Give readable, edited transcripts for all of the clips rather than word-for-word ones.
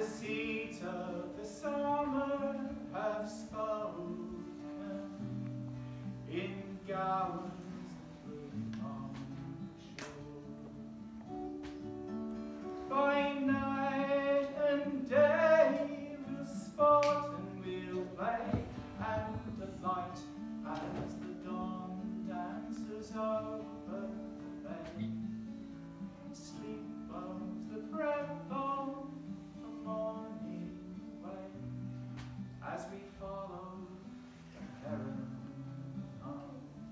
the seeds of the summer have spoken in gowns that bloom on the shore. By night and day we'll sport and we'll play and delight as the dawn dances over the bay. Sleep blows the breath of the morning away as we follow the heron home.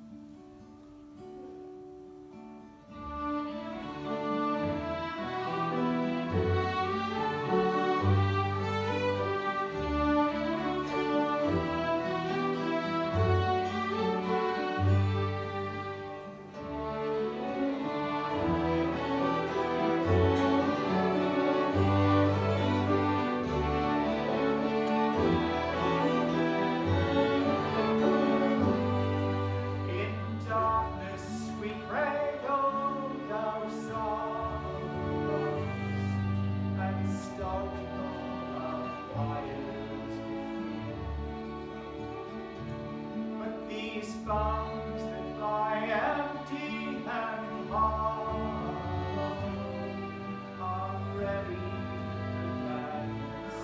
Bombs that lie empty and hollow are ready for madness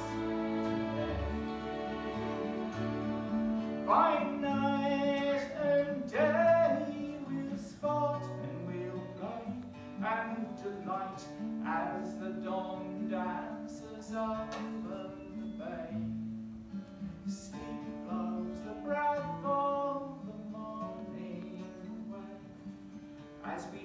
today. By night and day we'll sport and we'll play and delight as the dawn dances over the bay. Sleep blows the breath of as we